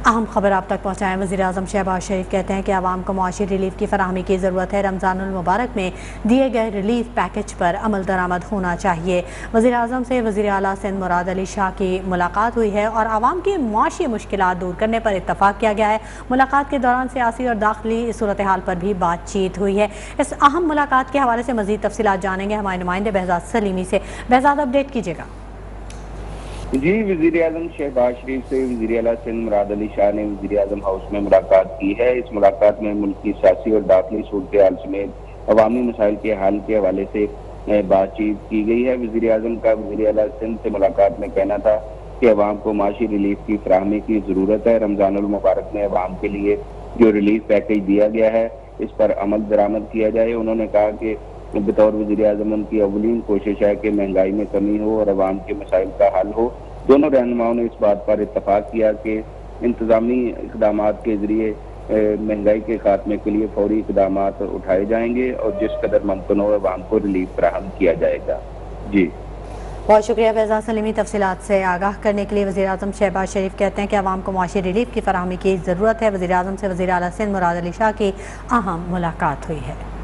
अहम खबर आप तक पहुँचाएँ। वज़ीर-ए-आज़म शहबाज शरीफ कहते हैं कि आवाम को मुआशी रिलीफ की फराहमी की ज़रूरत है। रमज़ानुल मुबारक में दिए गए रिलीफ पैकेज पर अमल दरामद होना चाहिए। वज़ीर-ए-आज़म से वज़ीर आला सिंध मुराद अली शाह की मुलाकात हुई है और आवाम की मुआशी मुश्किलात दूर करने पर इत्तफ़ाक़ किया गया है। मुलाकात के दौरान सियासी और दाखिली सूरत हाल पर भी बातचीत हुई है। इस अहम मुलाकात के हवाले से मज़ीद तफ़सीलात जानेंगे हमारे नुमाइंदे बहज़ाद सलीमी से। बहज़ाद, अपडेट कीजिएगा। जी, वज़ीर-ए-आज़म शहबाज शरीफ से वज़ीर आला सिंध मुराद अली शाह ने वज़ीर-ए-आज़म हाउस में मुलाकात की है। इस मुलाकात में मुल्क की सियासी और दाखिली सूरत हाल समेत अवामी मसाइल के हल के हवाले से बातचीत की गई है। वज़ीर-ए-आज़म का वज़ीर आला सिंध से मुलाकात में कहना था कि अवाम को माशी रिलीफ की फराहमी की ज़रूरत है। रमज़ानुल मुबारक में अवाम के लिए जो रिलीफ पैकेज दिया गया है, इस पर अमल दरामद किया जाए। उन्होंने कहा कि बतौर वज़ीर-ए-आज़म उनकी अव्वलीन कोशिश है कि महंगाई में कमी हो और अवाम के मसाइल का हल हो। दोनों रहनुमाओं ने इस बात पर इत्तफाक किया कि इंतजामी इक़दामात के ज़रिए महंगाई के खात्मे के लिए फौरी इक़दामात उठाए जाएंगे और जिस कदर मुमकिन हो अवाम को रिलीफ फराहम किया जाएगा। जी, बहुत शुक्रिया बहज़ाद सलीमी तफ़सीलात से आगाह करने के लिए। वज़ीर-ए-आज़म शहबाज शरीफ कहते हैं कि आवाम को मुआशी रिलीफ की फराहमी की ज़रूरत है। वज़ीर-ए-आज़म से वज़ीर आला सिंध मुराद अली शाह की अहम मुलाकात हुई है।